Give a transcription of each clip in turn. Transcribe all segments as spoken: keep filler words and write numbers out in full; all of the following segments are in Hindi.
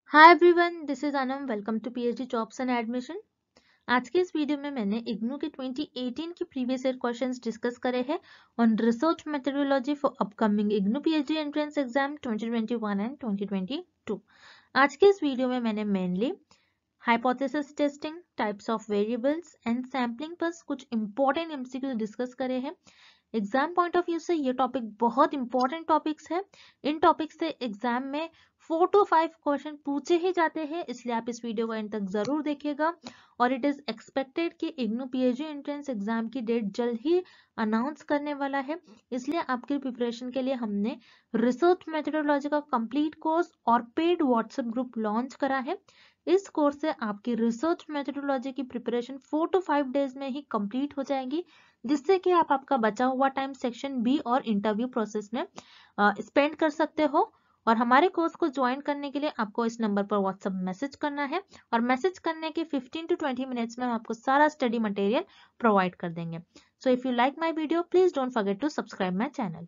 Hi everyone, this is Anam. Welcome to PhD jobs and admission. आज के इस वीडियो में मैंने इग्नू के ट्वेंटी एटीन के प्रीवियस ईयर क्वेश्चंस डिस्कस करे हैं on research methodology for upcoming IGNOU PhD entrance exam twenty twenty one and twenty twenty two. आज के इस वीडियो में मैंने mainly hypothesis testing, types of variables and sampling पर कुछ इंपॉर्टेंट एमसीक्यू डिस्कस करे हैं। एग्जाम पॉइंट ऑफ व्यू से ये टॉपिक बहुत इंपॉर्टेंट टॉपिक्स है। इन टॉपिक से एग्जाम में फोर टू फाइव क्वेश्चन पूछे ही जाते हैं, इसलिए आप इस वीडियो को एंड तक जरूर देखिएगा। और इट इज एक्सपेक्टेड कि इग्नू पीएचडी एंट्रेंस एग्जाम की डेट जल्द ही अनाउंस करने वाला है, इसलिए आपकी प्रिपरेशन के लिए हमने रिसर्च मेथोडोलॉजी का कंप्लीट कोर्स और पेड व्हाट्सएप ग्रुप लॉन्च करा है। इस कोर्स से आपकी रिसर्च मेथोडोलॉजी की preparation four to five days में ही कंप्लीट हो जाएगी, जिससे कि आप आपका बचा हुआ टाइम सेक्शन बी और इंटरव्यू प्रोसेस में स्पेंड कर सकते हो। और हमारे कोर्स को ज्वाइन करने के लिए आपको इस नंबर पर व्हाट्सएप मैसेज करना है, और मैसेज करने के फिफ्टीन टू ट्वेंटी मिनट्स में हम आपको सारा स्टडी मटेरियल प्रोवाइड कर देंगे। So if you like my video, please don't forget to subscribe my channel.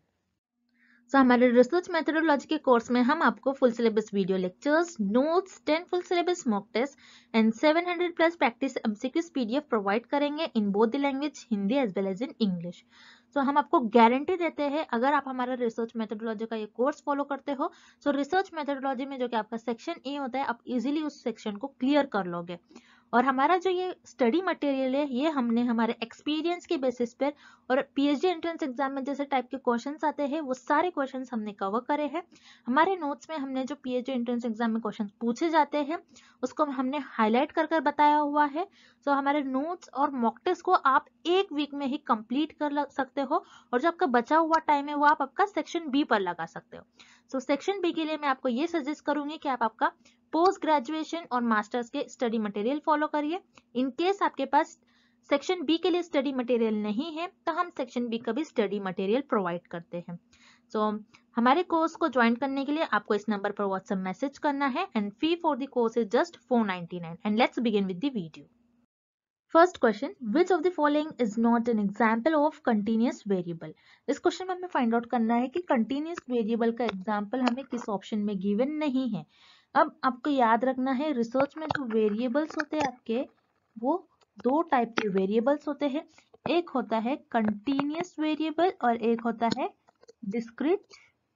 तो so, हमारे रिसर्च मेथोडोलॉजी के कोर्स में हम आपको full syllabus video lectures, notes, ten full syllabus mock test and seven hundred plus practice MCQs PDF provide करेंगे in both the language Hindi as well as in English. तो हम आपको गारंटी देते हैं, अगर आप हमारा रिसर्च मेथोडोलॉजी का ये कोर्स फॉलो करते हो, तो रिसर्च मेथोडोलॉजी में जो कि आपका सेक्शन ए होता है, आप इजीली उस सेक्शन को क्लियर कर लोगे। और हमारा जो ये स्टडी मटेरियल है, ये हमने हमारे एक्सपीरियंस के बेसिस पर और पीएचडी एंट्रेंस एग्जाम में जैसे टाइप के क्वेश्चंस आते हैं, वो सारे क्वेश्चंस हमने कवर करे हैं। हमारे नोट्स में हमने जो पीएचडी एंट्रेंस एग्जाम में क्वेश्चंस पूछे जाते हैं, उसको हमने हाईलाइट कर कर बताया हुआ है। तो हमारे नोट्स और मॉक टेस्ट को आप एक वीक में ही कंप्लीट कर सकते हो, और जो आपका बचा हुआ टाइम है वो आप आपका सेक्शन बी पर लगा सकते हो। तो सेक्शन बी के लिए मैं आपको ये सजेस्ट करूंगी कि आप आपका पोस्ट ग्रेजुएशन और मास्टर्स के स्टडी मटेरियल फॉलो करिए। इन केस आपके पास सेक्शन बी के लिए स्टडी मटेरियल नहीं है, तो हम सेक्शन बी का भी स्टडी मटेरियल प्रोवाइड करते हैं। तो so, हमारे कोर्स को ज्वाइन करने के लिए आपको इस नंबर पर व्हाट्सएप मैसेज करना है, and fee for the course is just four ninety nine. And let's begin with the video. First question, which of the following is not an example of continuous variable. इस क्वेश्चन में हमें फाइंड आउट करना है कि कंटिन्यूअस वेरिएबल का एग्जाम्पल हमें किस ऑप्शन में गिवन नहीं है। अब आपको याद रखना है, रिसर्च में जो वेरिएबल्स होते हैं आपके, वो दो टाइप के वेरिएबल्स होते हैं। एक होता है कंटिन्यूअस वेरिएबल और एक होता है डिस्क्रीट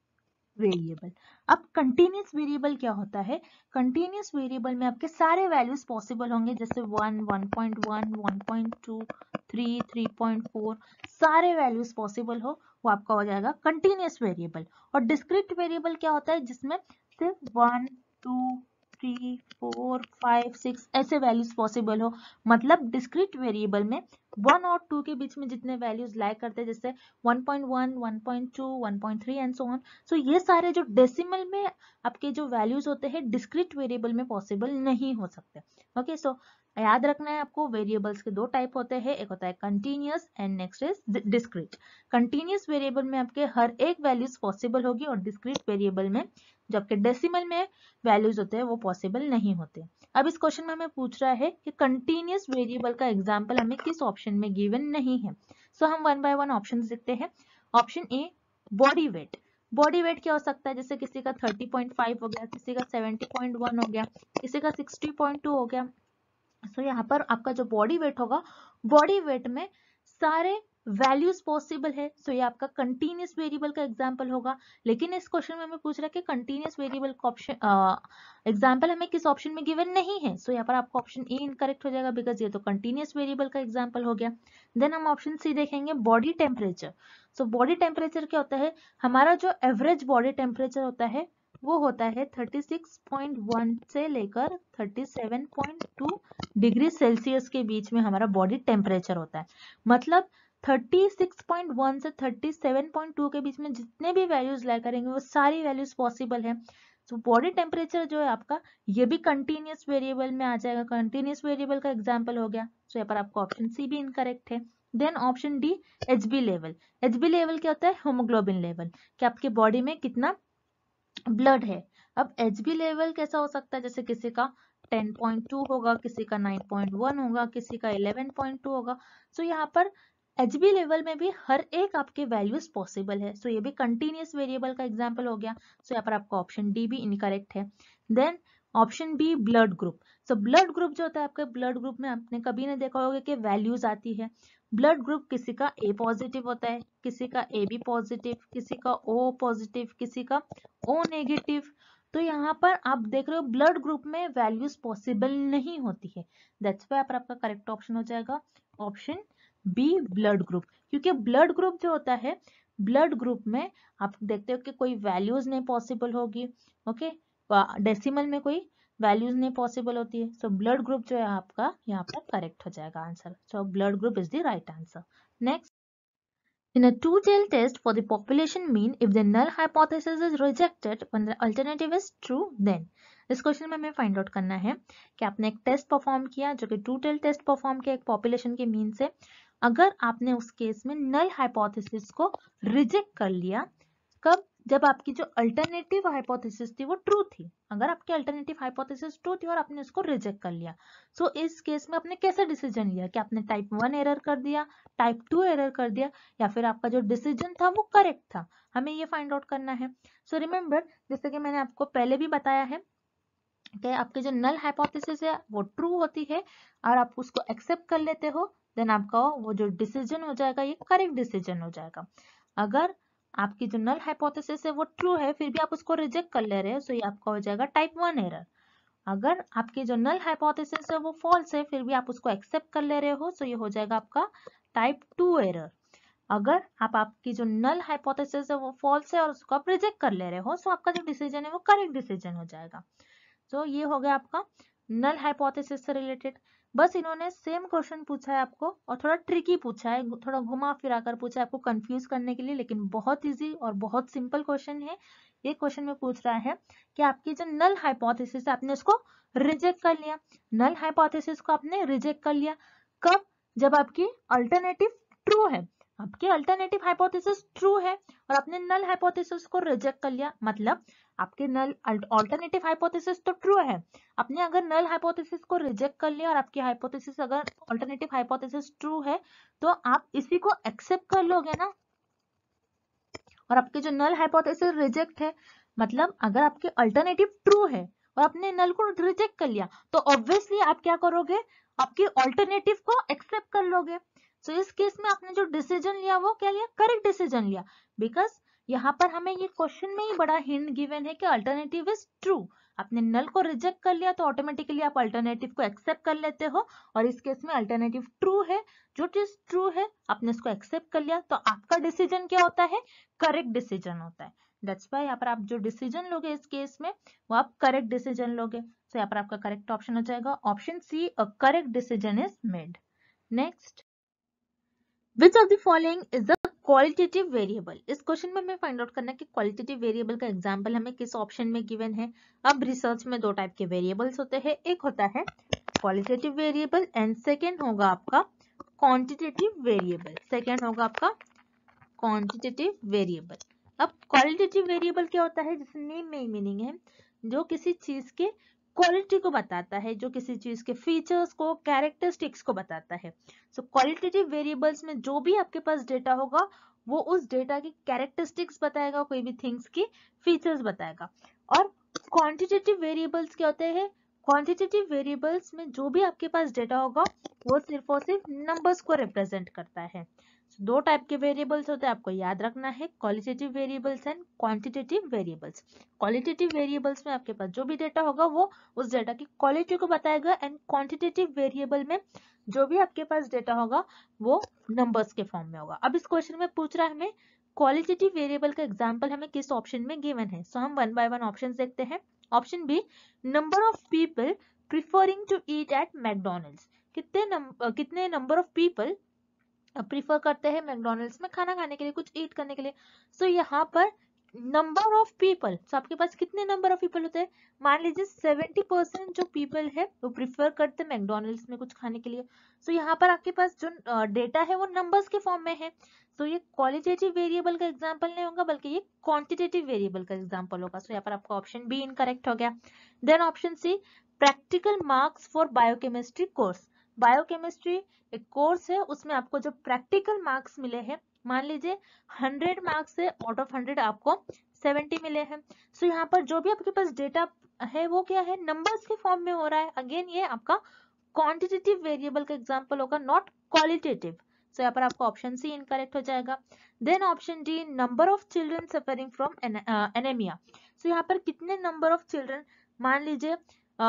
वेरिएबल। अब कंटिन्यूअस वेरिएबल क्या होता है? कंटिन्यूअस वेरिएबल में आपके सारे वैल्यूज पॉसिबल होंगे, जैसे one, one point one, one point two, three, three point four, सारे वैल्यूज पॉसिबल हो, वो आपका हो जाएगा कंटिन्यूअस वेरिएबल। और डिस्क्रीट वेरिएबल क्या होता है? जिसमें सिर्फ one, two, three, four, five, six ऐसे वैल्यूज पॉसिबल हो। मतलब डिस्क्रीट वेरिएबल में वन और टू के बीच में जितने वैल्यूज लाई करते हैं, जैसे one point one, one point two, one point three and so on, so ये सारे जो डेसिमल में आपके जो वैल्यूज होते हैं, डिस्क्रीट वेरिएबल में पॉसिबल नहीं हो सकते। ओके, सो याद रखना है आपको, वेरिएबल्स के दो टाइप होते हैं, एक होता है continuous and next is discrete. Continuous variable में आपके हर एक वैल्यूज पॉसिबल होगी, और डिस्क्रीट वेरिएबल में जो आपके डेसिमल में वैल्यूज होते हैं वो पॉसिबल नहीं होते। अब इस क्वेश्चन में हमें पूछ रहा है कि कंटिन्यूअस वेरिएबल का एग्जाम्पल हमें किस ऑप्शन में गिवन नहीं है। सो so, हम वन बाय वन ऑप्शन देखते हैं। Option A, body weight. Body weight क्या हो सकता है? जैसे किसी का थर्टी पॉइंट फाइव हो गया, किसी का सेवेंटी पॉइंट वन हो गया, किसी का सिक्सटी पॉइंट टू हो गया। सो so, यहाँ पर आपका जो बॉडी वेट होगा, बॉडी वेट में सारे वैल्यूज पॉसिबल है, सो so ये आपका कंटिन्यूअस वेरिएबल का एग्जांपल होगा। लेकिन इस क्वेश्चन में हमें पूछ रहा है कि कंटिन्यूअस वेरिएबल का ऑप्शन एग्जांपल हमें किस ऑप्शन में गिवन नहीं है। सो so यहाँ पर आपका ऑप्शन ए इनकरेक्ट हो जाएगा, बिकॉज ये तो कंटिन्यूअस वेरिएबल का एग्जांपल हो गया। देन हम ऑप्शन सी देखेंगे, body temperature. So body temperature क्या होता है? हमारा जो एवरेज बॉडी टेम्परेचर होता है वो होता है थर्टी सिक्स पॉइंट वन से लेकर thirty seven point two degree Celsius के बीच में हमारा बॉडी टेम्परेचर होता है। मतलब थर्टी सिक्स पॉइंट वन से थर्टी सेवन पॉइंट टू के बीच में जितने भी वैल्यूज ला करेंगे वो सारी वैल्यूज पॉसिबल है। तो बॉडी टेम्परेचर जो है आपका, ये भी कंटिन्यूअस वेरिएबल में आ जाएगा, कंटिन्यूअस वेरिएबल का एग्जांपल हो गया। सो यहाँ पर आपका ऑप्शन सी भी इनकरेक्ट है। Then option D, HB level. HB level क्या होता है? हीमोग्लोबिन लेवल, कि आपके बॉडी में कितना ब्लड है। अब एचबी लेवल कैसा हो सकता है? जैसे किसी का टेन पॉइंट टू होगा, किसी का नाइन पॉइंट वन होगा, किसी का इलेवन पॉइंट टू होगा। सो so, यहाँ पर एचबी लेवल में भी हर एक आपके वैल्यूज पॉसिबल है। सो so, ये भी कंटिन्यूअस वेरिएबल का एग्जांपल हो गया। सो so, यहाँ पर आपका ऑप्शन डी भी इनकरेक्ट है। Then option B blood group. So blood group जो होता है आपके ब्लड ग्रुप में आपने कभी नहीं देखा होगा कि वैल्यूज आती है। ब्लड ग्रुप किसी का ए पॉजिटिव होता है, किसी का ए बी पॉजिटिव, किसी का ओ पॉजिटिव, किसी का ओ नेगेटिव। तो यहाँ पर आप देख रहे हो ब्लड ग्रुप में वैल्यूज पॉसिबल नहीं होती है। दैट्स वाई आपका करेक्ट ऑप्शन हो जाएगा ऑप्शन बी ब्लड ग्रुप। क्योंकि ब्लड ग्रुप जो होता है ब्लड ग्रुप में आप देखते हो कि कोई वैल्यूज नहीं पॉसिबल होगी। ओके, डेसिमल में कोई वैल्यूज नहीं पॉसिबल होती है। सो ब्लड ग्रुप जो है आपका यहाँ पर करेक्ट हो जाएगा answer. So blood group is the right answer. Next, in a two-tailed test for the population mean, if the null hypothesis is rejected when the alternative is true, then इस क्वेश्चन में हमें फाइंड आउट करना है कि आपने एक टेस्ट परफॉर्म किया जो कि टू टेल टेस्ट परफॉर्म किया एक पॉपुलेशन के मीन से। अगर आपने उस केस में नल हाइपोथेसिस को रिजेक्ट कर लिया, कब? जब आपकी जो अल्टरनेटिव हाइपोथेसिस थी वो ट्रू थी। अगर आपकी अल्टरनेटिव हाइपोथेसिस ट्रू थी और आपने उसको रिजेक्ट कर लिया, सो so इस केस में आपने कैसे डिसीजन लिया कि आपने टाइप वन एरर कर दिया, टाइप टू एरर कर दिया, या फिर आपका जो डिसीजन था वो करेक्ट था। हमें ये फाइंड आउट करना है। सो so रिमेंबर, जैसे कि मैंने आपको पहले भी बताया है कि आपके जो नल हाइपोथेसिस है वो ट्रू होती है और आप उसको एक्सेप्ट कर लेते हो, देन आपका वो जो डिसीजन हो जाएगा ये करेक्ट डिसीजन हो जाएगा। अगर आपकी जो नल हाइपोथेसिस है वो ट्रू है फिर भी आप उसको रिजेक्ट कर ले रहे हो, सो ये आपका हो जाएगा टाइप वन एरर। अगर आपकी जो नल हाइपोथेसिस है वो फॉल्स है फिर भी आप उसको एक्सेप्ट कर ले रहे हो, सो ये हो जाएगा आपका टाइप टू एरर। अगर आप आपकी जो नल हाइपोथेसिस है वो फॉल्स है और उसको आप रिजेक्ट कर ले रहे हो, सो आपका जो डिसीजन है वो करेक्ट डिसीजन हो जाएगा। सो ये हो गया आपका नल हाइपोथेसिस से रिलेटेड। बस इन्होंने सेम क्वेश्चन पूछा है आपको और थोड़ा ट्रिकी पूछा है, थोड़ा घुमा फिरा कर पूछा है आपको कंफ्यूज करने के लिए, लेकिन बहुत इजी और बहुत सिंपल क्वेश्चन है। ये क्वेश्चन में पूछ रहा है कि आपकी जो नल हाइपोथेसिस है आपने उसको रिजेक्ट कर लिया। नल हाइपोथेसिस को आपने रिजेक्ट कर लिया कब? जब आपकी अल्टरनेटिव ट्रू है। आपकी अल्टरनेटिव हाइपोथेसिस ट्रू है और आपने नल हाइपोथेसिस को रिजेक्ट कर लिया, मतलब आपके नल अल्टरनेटिव हाइपोथेसिस तो ट्रू है, आपने अगर नल हाइपोथेसिस को रिजेक्ट कर लिया और आपकी हाइपोथेसिस अगर अल्टरनेटिव हाइपोथेसिस ट्रू है तो आप इसी को एक्सेप्ट कर लोगे ना। और आपके जो नल हाइपोथेसिस रिजेक्ट है, मतलब अगर आपके अल्टरनेटिव ट्रू है और आपने नल को रिजेक्ट कर लिया तो ऑब्वियसली आप क्या करोगे? आपके अल्टरनेटिव को एक्सेप्ट कर लोगे। सो so, इस केस में आपने जो डिसीजन लिया वो क्या लिया? करेक्ट डिसीजन लिया। बिकॉज यहाँ पर हमें ये क्वेश्चन में ही बड़ा हिंट गिवन है कि अल्टरनेटिव इज ट्रू। आपने नल को रिजेक्ट कर लिया तो ऑटोमेटिकली आप अल्टरनेटिव को एक्सेप्ट कर लेते हो, और इस केस में अल्टरनेटिव ट्रू है, जो चीज ट्रू है आपने उसको एक्सेप्ट कर लिया, तो आपका डिसीजन क्या होता है? करेक्ट डिसीजन होता है। दैट्स वाई यहाँ पर आप जो डिसीजन लोगे इस केस में वो आप करेक्ट डिसीजन लोगे। सो so, यहाँ पर आपका करेक्ट ऑप्शन हो जाएगा option C, a correct decision is made. Next, Which of the following is the qualitative variable? इस क्वेश्चन में हमें फाइंड आउट करना है कि क्वालिटेटिव वेरिएबल का एग्जांपल हमें किस ऑप्शन में गिवन है। अब रिसर्च में दो टाइप के वेरिएबल्स होते हैं, एक होता है क्वालिटेटिव वेरिएबल एंड सेकेंड होगा आपका क्वांटिटेटिव वेरिएबल। सेकेंड होगा आपका क्वांटिटेटिव वेरिएबल। अब क्वालिटेटिव वेरिएबल क्या होता है? जैसे नेम में ही मीनिंग है, जो किसी चीज के क्वालिटी को बताता है, जो किसी चीज के फीचर्स को, कैरेक्टरिस्टिक्स को बताता है। सो क्वालिटेटिव वेरिएबल्स में जो भी आपके पास डेटा होगा वो उस डेटा की कैरेक्टरिस्टिक्स बताएगा, कोई भी थिंग्स की फीचर्स बताएगा। और क्वांटिटेटिव वेरिएबल्स क्या होते हैं? क्वांटिटेटिव वेरिएबल्स में जो भी आपके पास डेटा होगा वो सिर्फ और सिर्फ नंबर्स को रिप्रेजेंट करता है। दो टाइप के वेरिएबल्स होते हैं, आपको याद रखना है, qualitative variables and quantitative variables. Qualitative variables में आपके पास जो भी डेटा होगा वो उस डेटा की क्वालिटी को बताएगा, एंड क्वांटिटेटिव वेरिएबल में जो भी आपके पास डेटा होगा वो नंबर्स के फॉर्म में होगा। अब इस क्वेश्चन में पूछ रहा है हमें क्वालिटेटिव वेरिएबल का एग्जांपल हमें किस ऑप्शन में गिवन है। सो so, हम वन बाय वन ऑप्शन देखते हैं। Option B, number of people preferring to eat at McDonald's. कितने नंबर कितने नंबर ऑफ पीपल प्रीफर करते हैं मैकडोनल्ड्स में खाना खाने के लिए, कुछ ईट करने के लिए। सो so, यहाँ पर नंबर ऑफ पीपल, so आपके पास कितने नंबर ऑफ पीपल होते हैं? मान लीजिए सेवेंटी परसेंट जो पीपल है वो प्रीफर करते हैं मैकडोनल्ड्स में कुछ खाने के लिए। सो so, यहाँ पर आपके पास जो डेटा है वो नंबर्स के फॉर्म में है। सो so, ये क्वालिटेटिव वेरिएबल का एग्जांपल नहीं होगा बल्कि ये क्वांटिटेटिव वेरिएबल का एग्जांपल होगा। सो so, यहाँ पर आपका ऑप्शन बी इनकरेक्ट हो गया। Then option C, practical marks for biochemistry course. Biochemistry एक कोर्स है, उसमें आपको जो प्रैक्टिकल मार्क्स मिले हैं, मान लीजिए हंड्रेड मार्क्स से आउट ऑफ हंड्रेड आपको सेवेंटी मिले हैं। सो so, यहाँ पर जो भी आपके पास डेटा है वो क्या है, नंबर्स के फॉर्म में हो रहा है। अगेन ये आपका क्वांटिटेटिव वेरिएबल का एग्जांपल होगा, नॉट क्वालिटेटिव। सो यहाँ पर आपका ऑप्शन सी इनकरेक्ट हो जाएगा। Then option D, number of children suffering from anaemia. So यहाँ पर कितने नंबर ऑफ चिल्ड्रन, मान लीजिए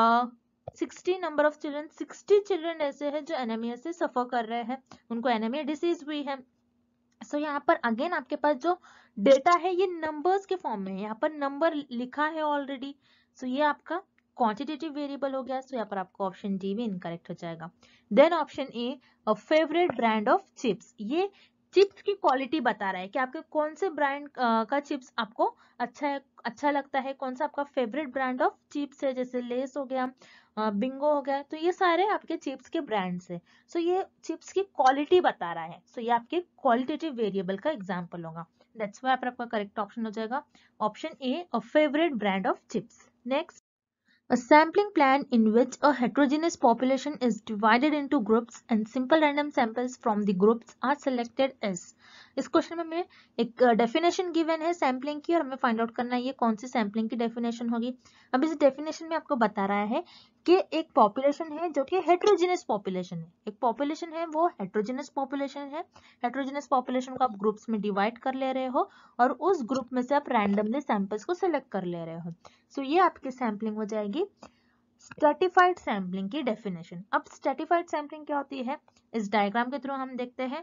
sixty number of children, sixty children ऐसे हैं जो एनेमिया से सफर कर रहे हैं, उनको एनेमिया डिसीज हुई है। सो so, यहाँ पर अगेन आपके पास जो डेटा है ये नंबर्स के फॉर्म में है, यहाँ पर नंबर लिखा है ऑलरेडी। सो so, ये आपका क्वांटिटेटिव वेरिएबल हो गया। सो so, यहाँ पर आपको ऑप्शन डी भी इनकरेक्ट हो जाएगा। Then option A, a favourite brand of chips. ये चिप्स की क्वालिटी बता रहा है कि आपके कौन से ब्रांड का चिप्स आपको अच्छा है, अच्छा लगता है, कौन सा आपका फेवरेट ब्रांड ऑफ चिप्स है, जैसे लेस हो गया, बिंगो हो गया। तो ये सारे आपके चिप्स के ब्रांड्स है। सो so, ये चिप्स की क्वालिटी बता रहा है। सो so, ये आपके क्वालिटेटिव वेरिएबल का एग्जांपल होगा। दैट्स व्हाई आपका करेक्ट ऑप्शन हो जाएगा option A, a favourite brand of chips. Next, a sampling plan in which a heterogeneous population is divided into groups and simple random samples from the groups are selected as। इस क्वेश्चन में हमें एक डेफिनेशन गिवन है सैम्पलिंग की और हमें फाइंड आउट करना है ये कौन सी सैम्पलिंग की डेफिनेशन होगी। अब इस डेफिनेशन में आपको बता रहा है कि एक पॉपुलेशन है जो कि हेट्रोजेनस पॉपुलेशन है, एक पॉपुलेशन है वो हेट्रोजेनस पॉपुलेशन है। हेट्रोजेनस पॉपुलेशन को आप ग्रुप्स में डिवाइड कर ले रहे हो और उस ग्रुप में से आप रैंडमली सैंपल्स को सिलेक्ट कर ले रहे हो। सो so, ये आपकी सैम्पलिंग हो जाएगी स्ट्रैटिफाइड सैम्पलिंग की डेफिनेशन। अब स्ट्रैटिफाइड सैम्पलिंग क्या होती है, इस डायग्राम के थ्रू हम देखते हैं।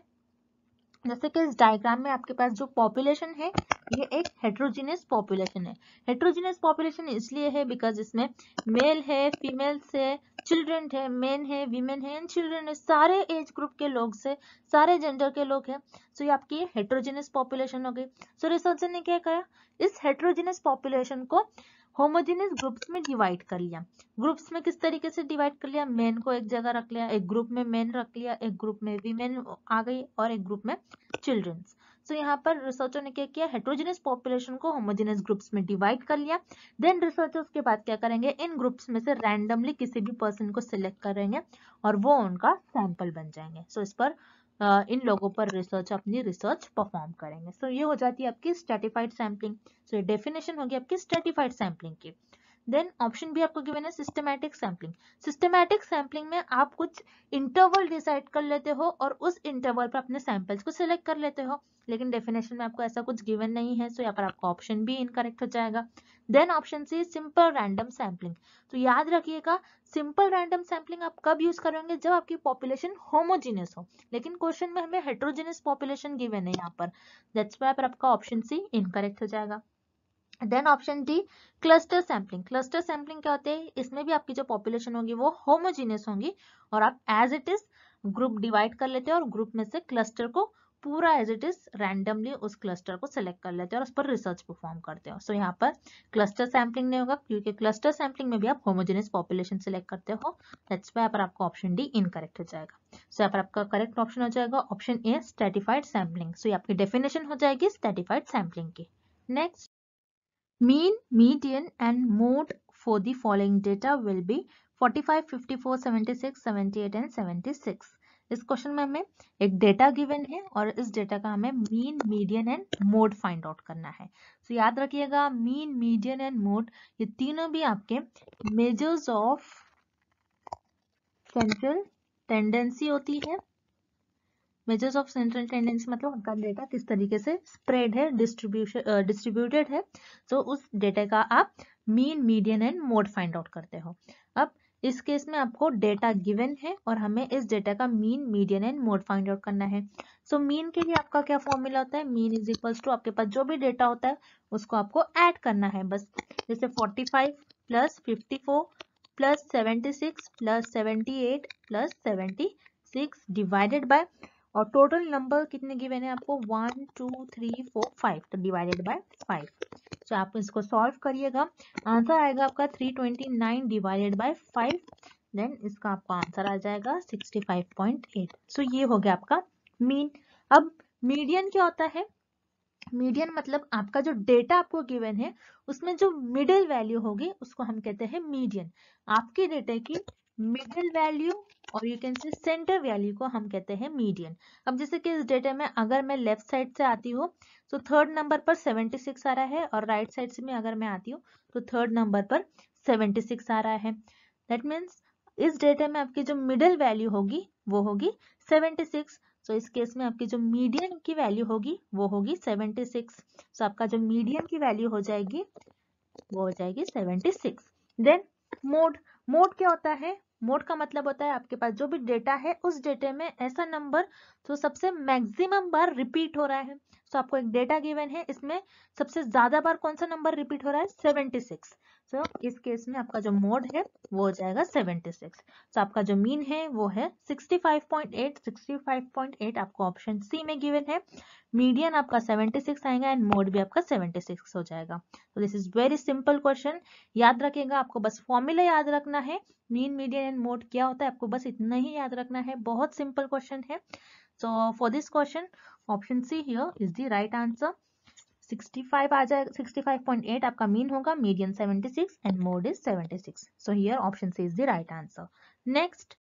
जैसे कि इस डायग्राम में आपके पास जो पॉपुलेशन है ये एक हेट्रोजीनियस पॉपुलेशन है। हेट्रोजीनियस पॉपुलेशन इसलिए है बिकॉज इसमें मेल है, फीमेल्स है, चिल्ड्रन है, मेन है, वीमेन है एंड चिल्ड्रन है, सारे एज ग्रुप के लोग से, सारे जेंडर के लोग हैं। सो so, ये आपकी हेट्रोजीनियस पॉपुलेशन हो गई। सो रिसर्चर ने क्या कहा, इस हेट्रोजीनियस पॉपुलेशन को होमोजेनियस ग्रुप्स में डिवाइड कर लिया। ग्रुप्स में किस तरीके से डिवाइड कर लिया, मेन को एक जगह रख लिया, एक ग्रुप में मेन रख लिया, एक ग्रुप में वीमेन आ गई और एक ग्रुप में चिल्ड्रंस। सो so, यहाँ पर रिसर्चर ने क्या किया, हेट्रोजेनियस पॉपुलेशन को होमोजेनियस ग्रुप्स में डिवाइड कर लिया। देन रिसर्चर उसके बाद क्या करेंगे, इन ग्रुप्स में से रैंडमली किसी भी पर्सन को सिलेक्ट करेंगे और वो उनका सैंपल बन जाएंगे। सो so, इस पर Uh, इन लोगों पर रिसर्च अपनी रिसर्च परफॉर्म करेंगे। सो so, ये हो जाती है आपकी स्ट्रैटिफाइड सैम्पलिंग। सो ये डेफिनेशन होगी आपकी स्ट्रैटिफाइड सैम्पलिंग की। देन ऑप्शन बी आपको गिवन है सिस्टमैटिक सैम्पलिंग। सिस्टमैटिक सैम्पलिंग में आप कुछ इंटरवल डिसाइड कर लेते हो और उस इंटरवल पर अपने सैंपल्स को सिलेक्ट कर लेते हो, लेकिन डेफिनेशन में आपको ऐसा कुछ गिवन नहीं है। सो so, यहाँ पर आपका ऑप्शन बी इनकरेक्ट हो जाएगा। Then option C, simple random sampling. तो याद रखिएगा सिंपल रैंडम सैम्पलिंग आप कब यूज करेंगे, जब आपकी पॉपुलेशन होमोजीनियस हो, लेकिन क्वेश्चन में हमें हेट्रोजेनियस पॉपुलेशन गिवन है यहाँ पर। दैट्स व्हाई पर आपका ऑप्शन सी इनकरेक्ट हो जाएगा। Then option D, cluster sampling. Cluster sampling क्या होते हैं, इसमें भी आपकी जो पॉपुलेशन होगी वो होमोजीनियस होंगी और आप as it is group divide कर लेते हैं और ग्रुप में से क्लस्टर को पूरा एज इट इज रैंडमली उस क्लस्टर को सिलेक्ट कर लेते हैं और उस पर रिसर्च परफॉर्म करते हो। सो so, यहाँ पर क्लस्टर सैम्पलिंग नहीं होगा क्योंकि क्लस्टर सैम्पलिंग में भी आप होमोजेनियस पॉपुलेशन सिलेक्ट करते हो। दैट्स व्हाई पर आपका ऑप्शन डी इनकरेक्ट हो जाएगा। सो so, यहाँ पर आपका करेक्ट ऑप्शन हो जाएगा option A, stratified sampling. So ये आपकी डेफिनेशन हो जाएगी स्ट्रैटिफाइड सैम्पलिंग की। Next, mean, median and mode for the following data will be forty-five, fifty-four, seventy-six, seventy-eight and seventy-six। इस क्वेश्चन में हमें एक डेटा गिवन है और इस डेटा का हमें mean, median and mode find out करना है। सो so, याद रखिएगा मीन, मीडियन एंड मोड ये तीनों भी आपके मेजर्स ऑफ सेंट्रल टेंडेंसी होती है। मेजर्स ऑफ सेंट्रल टेंडेंसी मतलब आपका डेटा किस तरीके से स्प्रेड है, डिस्ट्रीब्यूशन डिस्ट्रीब्यूटेड है। सो so, उस डेटा का आप mean, median and mode find out करते हो। अब इस केस में आपको डेटा गिवन है और हमें इस डेटा का mean, median and mode find out करना है। सो so, मीन के लिए आपका क्या फॉर्मूला होता है, मीन इज इक्वल्स टू आपके पास जो भी डेटा होता है उसको आपको ऐड करना है बस। जैसे forty five plus fifty four plus seventy six plus seventy eight plus seventy six divided by, और टोटल नंबर कितने गिवन है आपको, one two three four five, तो डिवाइडेड बाय फाइव। तो आप इसको सॉल्व करिएगा, आंसर आएगा आपका three twenty nine divided by five. Then इसका आपका आंसर आ जाएगा sixty five point eight. So ये हो गया आपका मीन। अब मीडियन क्या होता है, मीडियन मतलब आपका जो डेटा आपको गिवन है उसमें जो मिडिल वैल्यू होगी उसको हम कहते हैं मीडियन। आपके डेटा की मिडिल वैल्यू और you can say centre value को हम कहते हैं मीडियन। अब जैसे कि इस डेटा में अगर मैं लेफ्ट साइड से आती हूँ तो थर्ड नंबर पर सेवेंटी सिक्स आ रहा है और राइट साइड से में अगर मैं आती हूँ तो थर्ड नंबर पर सेवेंटी सिक्स आ रहा है। दैट मीन्स इस डेटा में आपकी जो मिडिल वैल्यू होगी वो होगी सेवेंटी सिक्स। तो इस केस में आपकी जो मीडियन की वैल्यू होगी वो होगी सेवेंटी सिक्स। तो आपका जो मीडियन की वैल्यू हो जाएगी वो हो जाएगी seventy six. Then mode, mode क्या होता है? मोड का मतलब होता है आपके पास जो भी डेटा है उस डेटे में ऐसा नंबर जो सबसे मैक्सिमम बार रिपीट हो रहा है। तो आपको एक डेटा गिवन है, इसमें सबसे ज्यादा बार कौन सा नंबर रिपीट हो रहा है? Seventy six. तो इस केस में आपका जो मोड है वो हो जाएगा सेवेंटी सिक्स। तो आपका जो मीन है वो है sixty five point eight. Sixty five point eight आपको ऑप्शन सी में गिवन है। मीडियन आपका सेवेंटी सिक्स आएगा एंड मोड भी आपका सेवेंटी सिक्स हो जाएगा। तो this is very simple question. याद रखिएगा, आपको बस फॉर्मूला याद रखना है, मीन मीडियन एंड मोड क्या होता है आपको बस इतना ही याद रखना है। बहुत सिंपल क्वेश्चन है। So for this question option C here is the right answer. Sixty five आ जाएगा, सिक्सटी फाइव पॉइंट एट आपका मीन होगा, median seventy six and mode is seventy six. So here option C is the right answer. Next,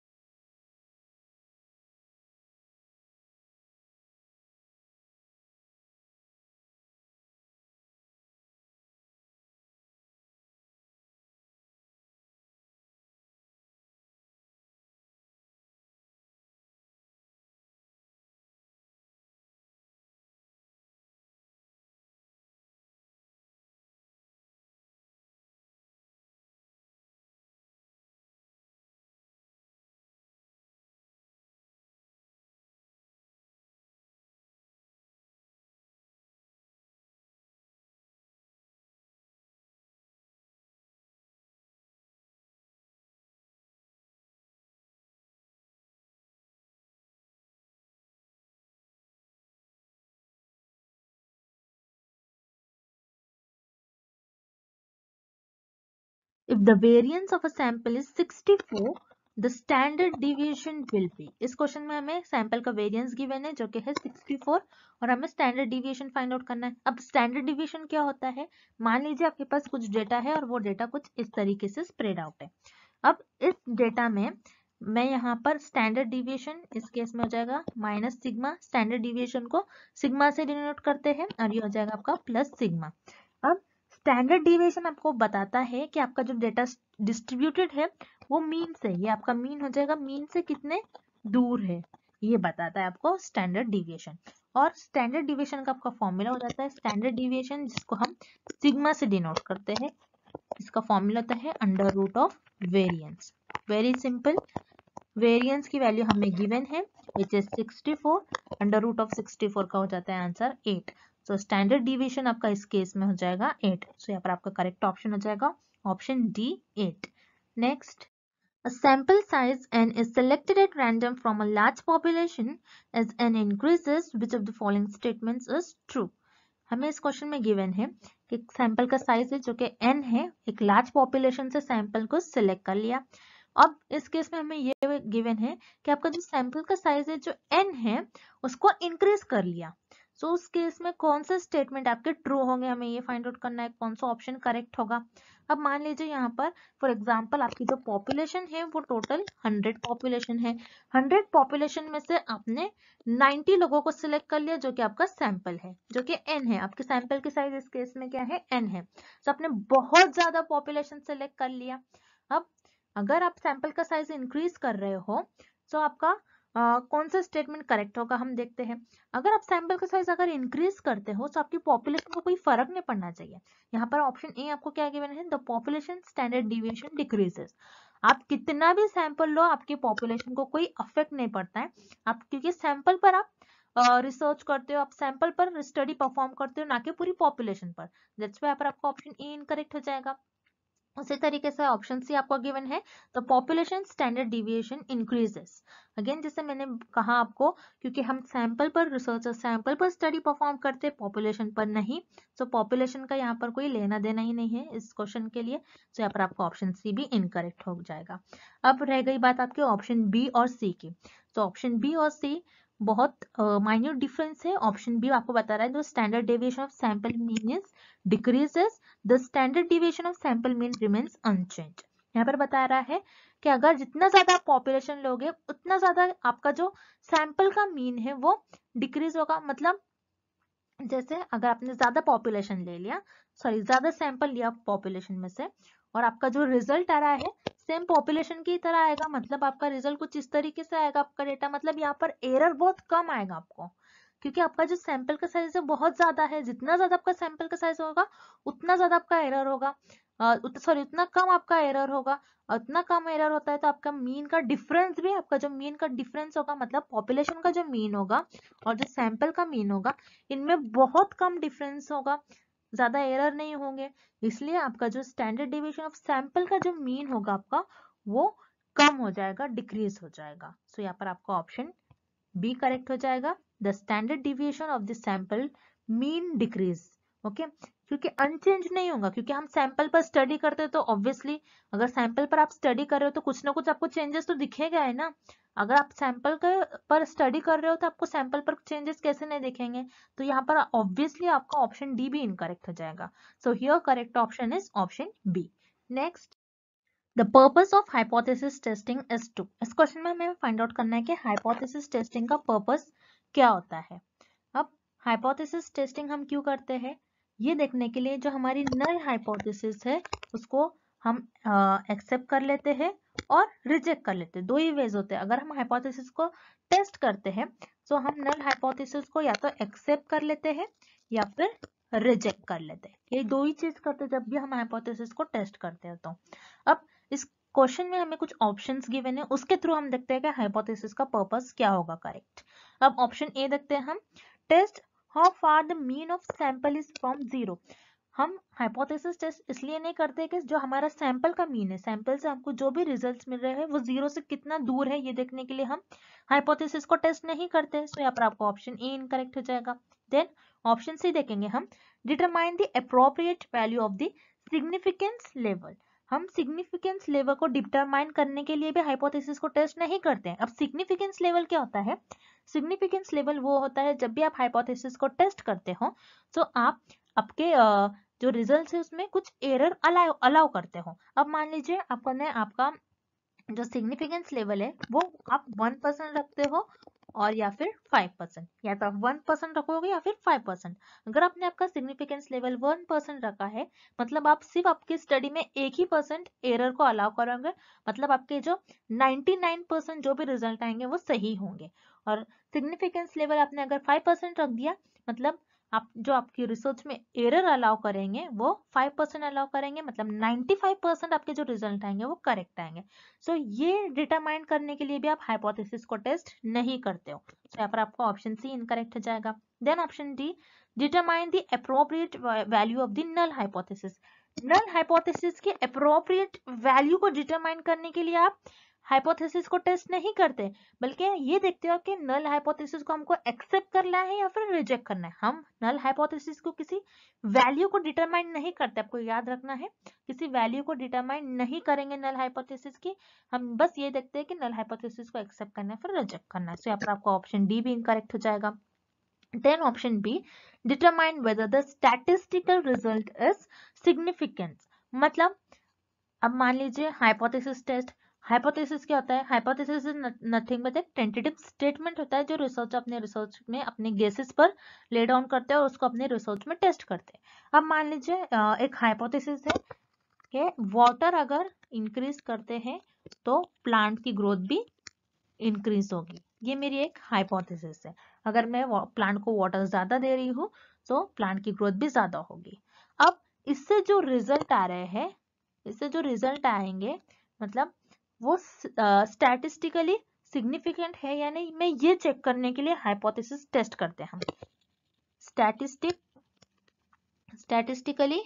if the variance of a sample is sixty four, the standard deviation will be। इस क्वेश्चन में हमें सैंपल का वेरिएंस गिवन है जो कि है सिक्सटी फोर और हमें स्टैंडर्ड डिविएशन फाइंड आउट करना है। अब स्टैंडर्ड डिविएशन क्या होता है? मान लीजिए आपके पास कुछ डेटा है और वो डेटा कुछ इस तरीके से स्प्रेड आउट है। अब इस डेटा में मैं यहाँ पर स्टैंडर्ड डिविएशन इस केस में हो जाएगा माइनस सिग्मा। स्टैंडर्ड डिविएशन को सिग्मा से डिनोट करते हैं और ये हो जाएगा आपका प्लस सिग्मा। अब स्टैंडर्ड डिविएशन आपको बताता है कि आपका जो डेटा डिस्ट्रीब्यूटेड है वो मीन से, ये आपका मीन हो जाएगा, मीन से कितने दूर है ये बताता है आपको स्टैंडर्ड डिविएशन। और स्टैंडर्ड डिविएशन का आपका फॉर्मूला हो जाता है स्टैंडर्ड डिविएशन जिसको हम सिग्मा से डिनोट करते हैं। इसका फॉर्मूला होता है under root of variance. Very simple, variance की वैल्यू हमें गिवन है which is sixty four, under root of sixty four का हो जाता है answer eight. So standard deviation आपका इस केस में हो जाएगा एट। सो यहाँ पर आपका करेक्ट ऑप्शन हो जाएगा option D eight. Next, a sample size n is selected at random from a large population as n increases, which of the following statements is true? हमें इस क्वेश्चन में गिवन है कि सैंपल का साइज है जो कि n है, एक लार्ज पॉपुलेशन से सैंपल को सिलेक्ट कर लिया। अब इस केस में हमें ये गिवन है कि आपका जो सैंपल का साइज है जो n है उसको इंक्रीज कर लिया। सो so, उस केस में कौन से स्टेटमेंट आपके ट्रू होंगे, हमें ये फाइंड आउट करना है कौन सा ऑप्शन करेक्ट होगा। अब मान लीजिए यहाँ पर फॉर एग्जांपल आपकी जो पॉपुलेशन है वो टोटल हंड्रेड पॉपुलेशन है। हंड्रेड पॉपुलेशन में से आपने नाइंटी लोगों को सिलेक्ट कर लिया जो कि आपका सैंपल है जो कि n है। आपके सैंपल की साइज इस केस में क्या है? n है। तो आपने बहुत ज्यादा पॉपुलेशन सिलेक्ट कर लिया। अब अगर आप सैंपल का साइज इंक्रीज कर रहे हो तो आपका Uh, कौन सा स्टेटमेंट करेक्ट होगा हम देखते हैं। अगर आप सैंपल का साइज अगर इंक्रीज करते हो तो आपकी पॉपुलेशन को कोई फर्क नहीं पड़ना चाहिए। यहाँ पर ऑप्शन ए आपको क्या गिवन है? The population standard deviation decreases. आप कितना भी सैंपल लो आपकी पॉपुलेशन को कोई अफेक्ट नहीं पड़ता है। आप क्योंकि सैंपल पर आप रिसर्च uh, करते हो, आप सैंपल पर स्टडी परफॉर्म करते हो ना कि पूरी पॉपुलेशन पर। दैट्स व्हाई यहाँ पर आपका ऑप्शन ए इनकरेक्ट हो जाएगा। उसी तरीके से ऑप्शन सी आपको गिवन है the population standard deviation increases. Again जैसे मैंने कहा आपको, क्योंकि हम सैंपल पर रिसर्च सैंपल पर स्टडी परफॉर्म करते हैं पॉपुलेशन पर नहीं, तो पॉपुलेशन का यहाँ पर कोई लेना देना ही नहीं है इस क्वेश्चन के लिए। तो यहाँ पर आपको ऑप्शन सी भी इनकरेक्ट हो जाएगा। अब रह गई बात आपके ऑप्शन बी और सी की। तो ऑप्शन बी और सी बहुत माइन्यूट uh, डिफरेंस है। ऑप्शन बी आपको बता रहा है the standard deviation of sample mean is decreases, the standard deviation of sample mean remains unchange. यहाँ पर बता रहा है कि अगर जितना ज्यादा पॉपुलेशन लोगे उतना ज्यादा आपका जो सैंपल का मीन है वो डिक्रीज होगा। मतलब जैसे अगर आपने ज्यादा पॉपुलेशन ले लिया, सॉरी ज्यादा सैंपल लिया पॉपुलेशन में से और आपका जो रिजल्ट आ रहा है सेम पॉपुलेशन की तरह आएगा, मतलब आपका रिजल्ट कुछ इस तरीके से आएगा आपका डेटा, मतलब यहाँ पर एरर बहुत कम आएगा आपको, क्योंकि आपका जो सैंपल का साइज है बहुत ज्यादा है। जितना ज्यादा आपका सैंपल का साइज होगा उतना ज्यादा आपका एरर होगा, सॉरी उतना कम आपका एरर होगा। उतना कम एरर होता है तो आपका मीन का डिफरेंस भी, आपका जो मीन का डिफरेंस होगा मतलब पॉपुलेशन का जो मीन होगा और जो सैंपल का मीन होगा, इनमें बहुत कम डिफरेंस होगा, ज्यादा एरर नहीं होंगे। इसलिए आपका जो स्टैंडर्ड डिविएशन ऑफ सैंपल का जो मीन होगा आपका वो कम हो जाएगा, डिक्रीज हो जाएगा। सो so, यहाँ पर आपका ऑप्शन बी करेक्ट हो जाएगा, the standard deviation of the sample mean decrease. Okay, क्योंकि अनचेंज नहीं होगा, क्योंकि हम सैंपल पर स्टडी करते हैं तो ऑब्वियसली अगर सैंपल पर आप स्टडी कर रहे हो तो कुछ ना कुछ आपको चेंजेस तो दिखेगा है ना। अगर आप सैंपल पर स्टडी कर रहे हो तो आपको सैंपल पर चेंजेस कैसे नहीं दिखेंगे, तो यहाँ पर ऑब्वियसली आपका ऑप्शन डी भी इनकरेक्ट हो जाएगा। So here correct option is option B. Next, the purpose of hypothesis testing is to, इस क्वेश्चन में हमें फाइंड आउट करना है कि हाइपोथेसिस टेस्टिंग का पर्पस क्या होता है। अब हाइपोथेसिस टेस्टिंग हम क्यों करते हैं, ये देखने के लिए जो हमारी नल हाइपोथेसिस है उसको हम एक्सेप्ट कर लेते हैं और रिजेक्ट कर लेते हैं। दो ही वेज होते हैं, अगर हम हाइपोथेसिस को टेस्ट करते हैं तो हम नल हाइपोथेसिस को या तो एक्सेप्ट कर लेते हैं या फिर रिजेक्ट कर लेते हैं। ये दो ही चीज करते हैं जब भी हम हाइपोथेसिस को टेस्ट करते हैं। तो अब इस क्वेश्चन में हमें कुछ ऑप्शंस गिवन है, उसके थ्रू हम देखते हैं कि हाइपोथेसिस का पर्पस क्या होगा करेक्ट। अब ऑप्शन ए देखते हैं हम, test how far the mean of sample is from zero. हम हाइपोथेसिस टेस्ट इसलिए नहीं करते कि जो हमारा सैंपल का मीन है, सैंपल से हमको जो भी रिजल्ट्स मिल रहे हैं वो जीरो से कितना दूर है ये देखने के लिए हम हाइपोथेसिस को टेस्ट नहीं करते। सो यहाँ पर आपको ऑप्शन ए इनकरेक्ट हो जाएगा। देन ऑप्शन सी देखेंगे हम, determine the appropriate value of the significance level. हम सिग्निफिकेंस लेवल को डिटरमाइन करने के लिए भी हाइपोथेसिस को टेस्ट नहीं करते हैं। अब सिग्निफिकेंस लेवल क्या होता है, सिग्निफिकेंस लेवल वो होता है जब भी आप हाइपोथेसिस को टेस्ट करते हो तो आप आपके जो रिजल्ट है उसमें कुछ एरर अलाउ अलाउ करते हो। अब मान लीजिए आपने आपका जो सिग्निफिकेंस लेवल है वो आप वन परसेंट रखते हो और या फिर फाइव परसेंट, या तो आप वन परसेंट रखोगे या फिर फाइव परसेंट। अगर आपने आपका सिग्निफिकेंस लेवल वन परसेंट रखा है मतलब आप सिर्फ आपकी स्टडी में एक ही परसेंट एरर को अलाउ करोगे, मतलब आपके जो नाइंटी नाइन परसेंट जो भी रिजल्ट आएंगे वो सही होंगे। और सिग्निफिकेंस लेवल आपने अगर फाइव परसेंट रख दिया मतलब आप जो आपकी रिसर्च में एरर अलाउ करेंगे वो फाइव परसेंट अलाउ करेंगे, मतलब नाइंटी फाइव परसेंट आपके जो रिजल्ट आएंगे वो करेक्ट आएंगे। सो so, ये डिटरमाइन करने के लिए भी आप हाइपोथेसिस को टेस्ट नहीं करते हो। तो so, यहाँ पर आपका ऑप्शन सी इनकरेक्ट हो जाएगा। Then option D, determine the appropriate value of the null hypothesis. Null hypothesis के अप्रोप्रिएट वैल्यू को डिटरमाइन करने के लिए आप हाइपोथेसिस को टेस्ट नहीं करते, बल्कि ये देखते हो कि नल हाइपोथेसिस को हमको एक्सेप्ट करना है या फिर रिजेक्ट करना है। हम नल हाइपोथेसिस को किसी वैल्यू को डिटरमाइन नहीं करते, आपको याद रखना है, किसी वैल्यू को डिटरमाइन नहीं करेंगे नल हाइपोथेसिस की। हम बस ये देखते हैं कि नल हाइपोथेसिस को एक्सेप्ट करना है फिर रिजेक्ट करना है। सो यहाँ पर आपका ऑप्शन डी भी इनकरेक्ट हो जाएगा। Then option B, determine whether the statistical result is significance. मतलब अब मान लीजिए हाइपोथेसिस टेस्ट, हाइपोथेसिस क्या होता है, हाइपोथेसिस इज नथिंग बट एक टेंटेटिव स्टेटमेंट होता है जो रिसर्च अपने रिसर्च में अपने गेसेस पर ले डाउन करते हैं और उसको अपने रिसर्च में टेस्ट करते हैं। अब मान लीजिए एक हाइपोथेसिस है कि वाटर अगर इंक्रीज करते हैं तो प्लांट की ग्रोथ भी इंक्रीज होगी, ये मेरी एक हाइपोथेसिस है। अगर मैं प्लांट को वाटर ज्यादा दे रही हूँ तो प्लांट की ग्रोथ भी ज्यादा होगी। अब इससे जो रिजल्ट आ रहे हैं, इससे जो रिजल्ट आएंगे मतलब वो स्टैटिस्टिकली सिग्निफिकेंट है या नहीं, मैं ये चेक करने के लिए हाइपोथेसिस टेस्ट करते हैं हम। स्टैटिस्टिक स्टैटिस्टिकली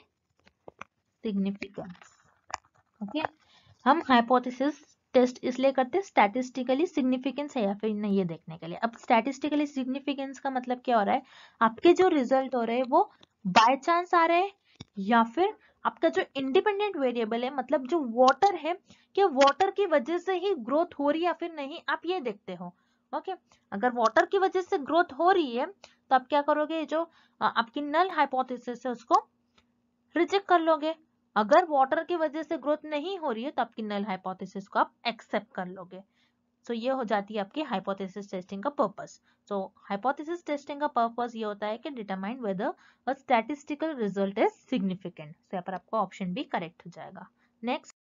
सिग्निफिकेंस, ओके, हम हाइपोथेसिस टेस्ट इसलिए करते हैं स्टैटिस्टिकली सिग्निफिकेंस है या फिर नहीं ये देखने के लिए। अब स्टैटिस्टिकली सिग्निफिकेंस का मतलब क्या हो रहा है, आपके जो रिजल्ट हो रहे हैं वो बाय चांस आ रहे हैं या फिर आपका जो इंडिपेंडेंट वेरिएबल है मतलब जो वाटर है, क्या वाटर की वजह से ही ग्रोथ हो रही है या फिर नहीं, आप ये देखते हो। ओके, अगर वाटर की वजह से ग्रोथ हो रही है तो आप क्या करोगे, जो आपकी नल हाइपोथेसिस है उसको रिजेक्ट कर लोगे। अगर वाटर की वजह से ग्रोथ नहीं हो रही है तो आपकी नल हाइपोथेसिस को आप एक्सेप्ट कर लोगे। सो so, ये हो जाती है आपकी हाइपोथेसिस टेस्टिंग का पर्पस। सो हाइपोथेसिस टेस्टिंग का पर्पस ये होता है कि determine whether a statistical result is significant. So यहाँ पर आपको ऑप्शन बी करेक्ट हो जाएगा। Next,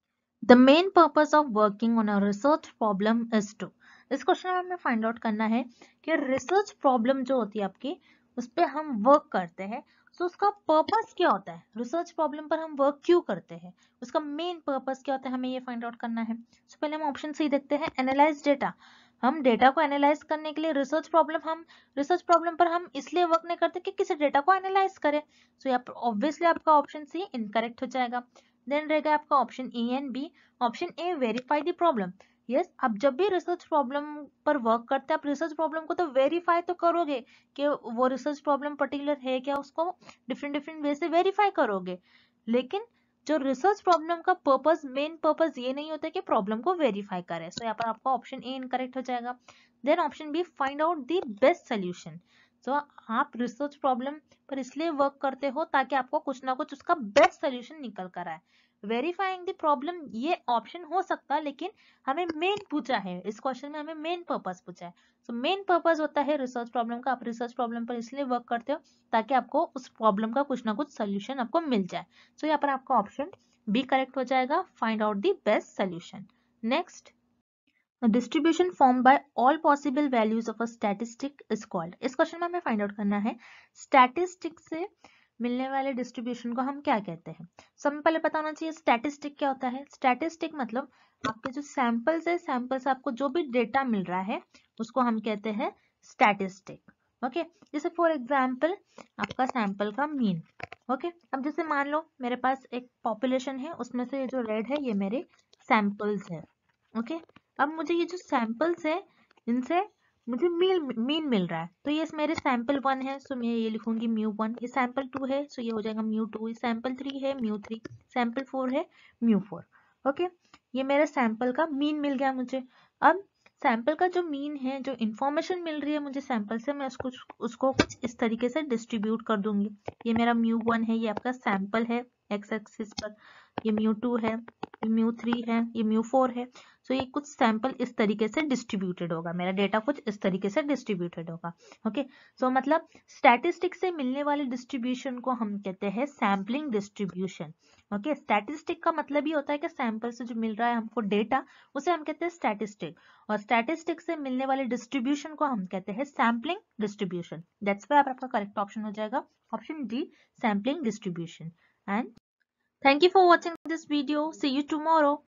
the main purpose of working on a research problem is to, इस क्वेश्चन में हमें फाइंड आउट करना है कि रिसर्च प्रॉब्लम जो होती है आपकी, उस पर हम वर्क करते हैं, तो उसका पर्पस क्या होता है, रिसर्च प्रॉब्लम पर हम वर्क क्यों करते हैं, उसका मेन पर्पस क्या होता है, हमें ये फाइंड आउट करना है। तो पहले हम ऑप्शन सी देखते हैं, एनालाइज डेटा। हम डेटा को एनालाइज करने के लिए रिसर्च प्रॉब्लम हम रिसर्च प्रॉब्लम पर हम इसलिए वर्क नहीं करते कि किसी डेटा को एनालाइज करें। सो यहाँ पर ऑब्वियसली आपका ऑप्शन सी इनकरेक्ट हो जाएगा। देन रहेगा आपका option A and B. Option A, verify the problem. Yes, आप जब भी रिसर्च प्रॉब्लम पर वर्क करते हैं, आप रिसर्च प्रॉब्लम को तो वेरीफाई तो करोगे कि वो रिसर्च प्रॉब्लम पर्टिकुलर है क्या, उसको डिफरेंट डिफरेंट वे से वेरीफाई करोगे। लेकिन जो रिसर्च प्रॉब्लम का पर्पस, मेन पर्पस ये नहीं होता कि प्रॉब्लम को वेरीफाई करे। सो यहाँ पर आपका ऑप्शन ए इनकरेक्ट हो जाएगा। Then option B, find out the best solution. तो आप रिसर्च प्रॉब्लम पर इसलिए वर्क करते हो ताकि आपको कुछ ना कुछ उसका बेस्ट सोल्यूशन निकल कर आए। वेरीफाइंग द प्रॉब्लम ये ऑप्शन हो सकता है, लेकिन हमें मेन पूछा है, इस क्वेश्चन में हमें मेन पर्पस पूछा है। सो मेन पर्पस होता है रिसर्च प्रॉब्लम का, आप रिसर्च प्रॉब्लम पर इसलिए वर्क करते हो ताकि आपको उस प्रॉब्लम का कुछ ना कुछ सोल्यूशन आपको मिल जाए। सो so, यहाँ पर आपका ऑप्शन बी करेक्ट हो जाएगा, find out the best solution. Next, distribution form by all possible values of a statistic is called, इस क्वेश्चन में हमें फाइंड आउट करना है स्टैटिस्टिक से मिलने वाले डिस्ट्रीब्यूशन को हम क्या कहते हैं। सब में पहले पता होना चाहिए स्टैटिस्टिक क्या होता है। स्टैटिस्टिक मतलब आपके जो सैंपल्स है, सैंपल से आपको जो भी डेटा मिल रहा है उसको हम कहते हैं स्टैटिस्टिक। ओके, जैसे फॉर एग्जांपल आपका सैंपल का मीन। ओके, अब जैसे मान लो मेरे पास एक पॉपुलेशन है, उसमें से ये जो रेड है ये मेरे सैंपल्स है। ओके, अब मुझे ये जो सैंपल्स है इनसे मुझे मीन मीन मिल रहा है, तो ये मेरे सैंपल वन है, सो मैं ये लिखूंगी म्यू वन। ये सैंपल टू है, सो ये हो जाएगा म्यू टू। ये सैंपल थ्री है, म्यू थ्री। सैंपल फोर है, म्यू फोर। ओके, ये मेरे सैंपल का मीन मिल गया मुझे। अब सैंपल का जो मीन है, जो इंफॉर्मेशन मिल रही है मुझे सैंपल से, मैं उसको उसको कुछ इस तरीके से डिस्ट्रीब्यूट कर दूंगी। ये मेरा म्यू वन है, ये आपका सैंपल है एक्स एक्सिस पर। ये म्यू टू है, ये म्यू थ्री है, ये म्यू फोर है। सो so, ये कुछ सैंपल इस तरीके से डिस्ट्रीब्यूटेड होगा, मेरा डेटा कुछ इस तरीके से डिस्ट्रीब्यूटेड होगा। ओके, सो मतलब स्टैटिस्टिक से मिलने वाले डिस्ट्रीब्यूशन को हम कहते हैं सैम्पलिंग डिस्ट्रीब्यूशन। ओके, स्टैटिस्टिक का मतलब ही होता है कि सैंपल से जो मिल रहा है हमको डेटा, उसे हम कहते हैं स्टैटिस्टिक। और स्टैटिस्टिक से मिलने वाले डिस्ट्रीब्यूशन को हम कहते हैं सैम्पलिंग डिस्ट्रीब्यूशन। दैट्स व्हाई आपका करेक्ट ऑप्शन हो जाएगा option D, sampling distribution. And thank you for watching this video. See you tomorrow.